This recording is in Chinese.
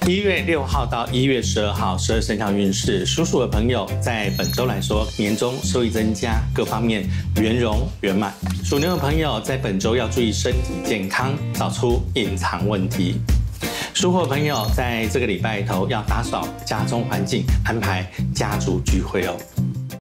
1月6号到1月12号，12生肖运势，属鼠的朋友在本周来说，年终收益增加，各方面圆融圆满。属牛的朋友在本周要注意身体健康，找出隐藏问题。属虎的朋友在这个礼拜头要打扫家中环境，安排家族聚会哦。